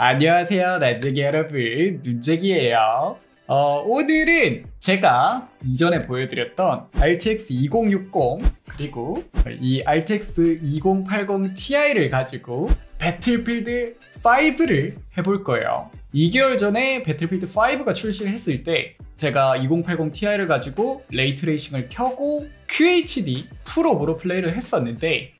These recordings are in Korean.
안녕하세요, 난쟁이 여러분, 눈쟁이에요. 오늘은 제가 이전에 보여드렸던 RTX 2060 그리고 이 RTX 2080 Ti를 가지고 배틀필드 5를 해볼 거예요. 2개월 전에 배틀필드 5가 출시를 했을 때 제가 2080 Ti를 가지고 레이트레이싱을 켜고 QHD 풀업으로 플레이를 했었는데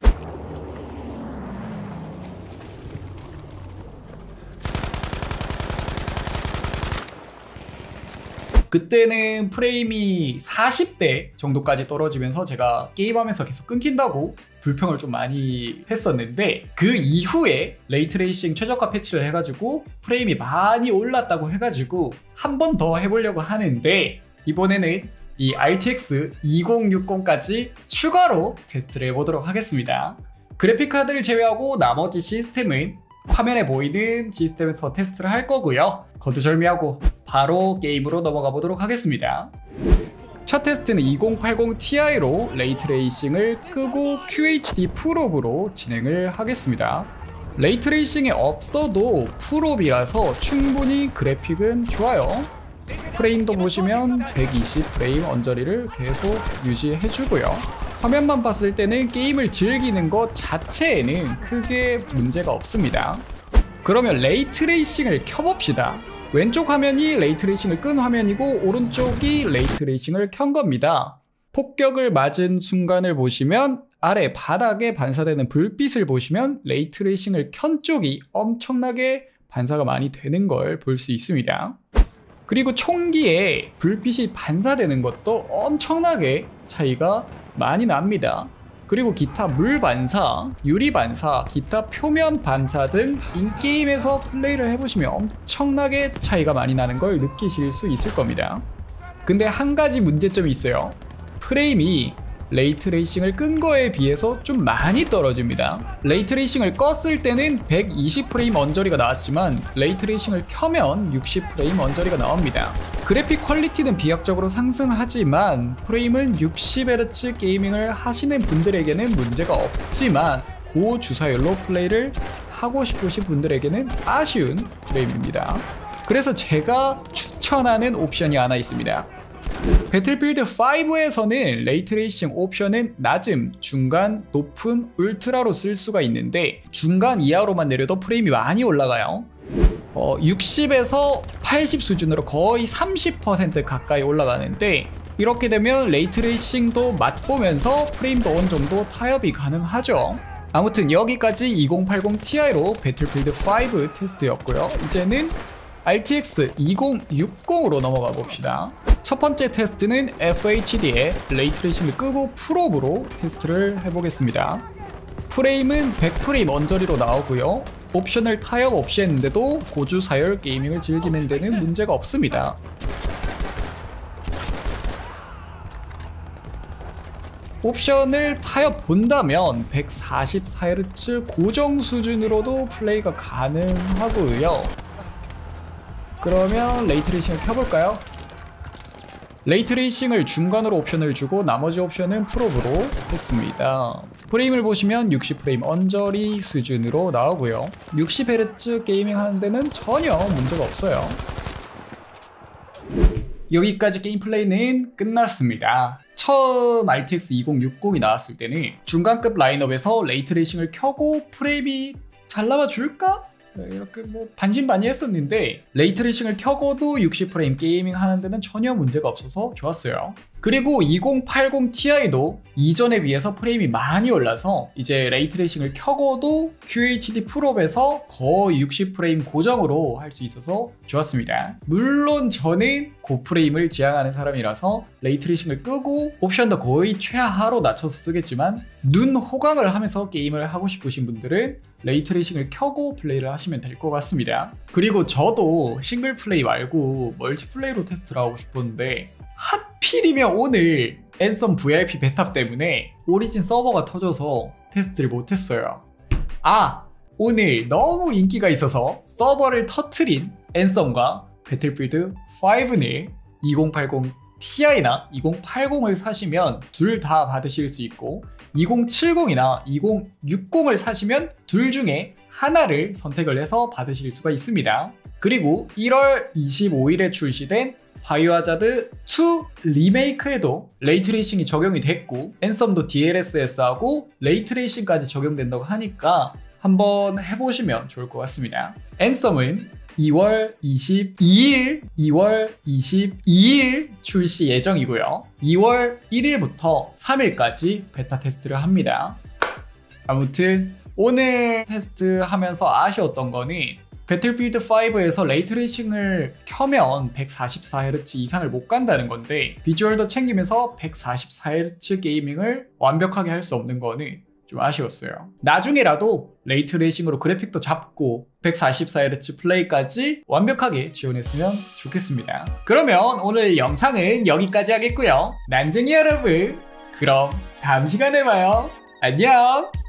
그때는 프레임이 40대 정도까지 떨어지면서 제가 게임하면서 계속 끊긴다고 불평을 좀 많이 했었는데 그 이후에 레이트레이싱 최저가 패치를 해가지고 프레임이 많이 올랐다고 해가지고 한 번 더 해보려고 하는데 이번에는 이 RTX 2060까지 추가로 테스트를 해보도록 하겠습니다. 그래픽카드를 제외하고 나머지 시스템은 화면에 보이는 시스템에서 테스트를 할 거고요. 거두절미하고 바로 게임으로 넘어가 보도록 하겠습니다. 첫 테스트는 2080 Ti로 레이트레이싱을 끄고 QHD 풀업으로 진행을 하겠습니다. 레이트레이싱이 없어도 풀업이라서 충분히 그래픽은 좋아요. 프레임도 보시면 120프레임 언저리를 계속 유지해주고요. 화면만 봤을 때는 게임을 즐기는 것 자체에는 크게 문제가 없습니다. 그러면 레이트레이싱을 켜봅시다. 왼쪽 화면이 레이트레이싱을 끈 화면이고 오른쪽이 레이트레이싱을 켠 겁니다. 폭격을 맞은 순간을 보시면 아래 바닥에 반사되는 불빛을 보시면 레이트레이싱을 켠 쪽이 엄청나게 반사가 많이 되는 걸 볼 수 있습니다. 그리고 총기에 불빛이 반사되는 것도 엄청나게 차이가 많이 납니다. 그리고 기타 물 반사, 유리 반사, 기타 표면 반사 등 인게임에서 플레이를 해보시면 엄청나게 차이가 많이 나는 걸 느끼실 수 있을 겁니다. 근데 한 가지 문제점이 있어요. 프레임이 레이트레이싱을 끈 거에 비해서 좀 많이 떨어집니다. 레이트레이싱을 껐을 때는 120프레임 언저리가 나왔지만 레이트레이싱을 켜면 60프레임 언저리가 나옵니다. 그래픽 퀄리티는 비약적으로 상승하지만 프레임은 60Hz 게이밍을 하시는 분들에게는 문제가 없지만 고주사율로 플레이를 하고 싶으신 분들에게는 아쉬운 프레임입니다. 그래서 제가 추천하는 옵션이 하나 있습니다. 배틀필드 5에서는 레이트레이싱 옵션은 낮음, 중간, 높음, 울트라로 쓸 수가 있는데 중간 이하로만 내려도 프레임이 많이 올라가요. 60에서 80 수준으로 거의 30% 가까이 올라가는데 이렇게 되면 레이트레이싱도 맛보면서 프레임도 어느 정도 타협이 가능하죠. 아무튼 여기까지 2080 Ti로 배틀필드 5 테스트였고요. 이제는 RTX 2060으로 넘어가 봅시다. 첫 번째 테스트는 FHD에 레이트레이싱을 끄고 풀업으로 테스트를 해보겠습니다. 프레임은 100프레임 언저리로 나오고요. 옵션을 타협 없이 했는데도 고주사율 게이밍을 즐기는 데는 문제가 없습니다. 옵션을 타협 본다면 144Hz 고정 수준으로도 플레이가 가능하고요. 그러면 레이트레이싱을 켜볼까요? 레이트레이싱을 중간으로 옵션을 주고 나머지 옵션은 풀업으로 했습니다. 프레임을 보시면 60프레임 언저리 수준으로 나오고요. 60Hz 게이밍 하는 데는 전혀 문제가 없어요. 여기까지 게임 플레이는 끝났습니다. 처음 RTX 2060이 나왔을 때는 중간급 라인업에서 레이트레이싱을 켜고 프레임이 잘 나와줄까? 이렇게 뭐 반신반의했었는데 레이트레이싱을 켜고도 60프레임 게이밍 하는 데는 전혀 문제가 없어서 좋았어요. 그리고 2080 Ti도 이전에 비해서 프레임이 많이 올라서 이제 레이트레이싱을 켜고도 QHD 풀업에서 거의 60프레임 고정으로 할 수 있어서 좋았습니다. 물론 저는 고프레임을 지향하는 사람이라서 레이트레이싱을 끄고 옵션도 거의 최하로 낮춰서 쓰겠지만 눈 호강을 하면서 게임을 하고 싶으신 분들은 레이트레이싱을 켜고 플레이를 하시면 될 것 같습니다. 그리고 저도 싱글 플레이 말고 멀티플레이로 테스트를 하고 싶었는데 하필이면 오늘 앤썸 VIP 베타 때문에 오리진 서버가 터져서 테스트를 못했어요. 오늘 너무 인기가 있어서 서버를 터트린 앤썸과 배틀필드 5는 2080 Ti나 2080을 사시면 둘 다 받으실 수 있고 2070이나 2060을 사시면 둘 중에 하나를 선택을 해서 받으실 수가 있습니다. 그리고 1월 25일에 출시된 바이오하자드 2 리메이크에도 레이트레이싱이 적용이 됐고 앤썸도 DLSS하고 레이트레이싱까지 적용된다고 하니까 한번 해보시면 좋을 것 같습니다. 앤썸은 2월 22일 출시 예정이고요. 2월 1일부터 3일까지 베타 테스트를 합니다. 아무튼 오늘 테스트하면서 아쉬웠던 거는 배틀필드 5에서 레이트레이싱을 켜면 144Hz 이상을 못 간다는 건데 비주얼도 챙기면서 144Hz 게이밍을 완벽하게 할 수 없는 거는 좀 아쉬웠어요. 나중에라도 레이트레이싱으로 그래픽도 잡고 144Hz 플레이까지 완벽하게 지원했으면 좋겠습니다. 그러면 오늘 영상은 여기까지 하겠고요. 난쟁이 여러분, 그럼 다음 시간에 봐요. 안녕!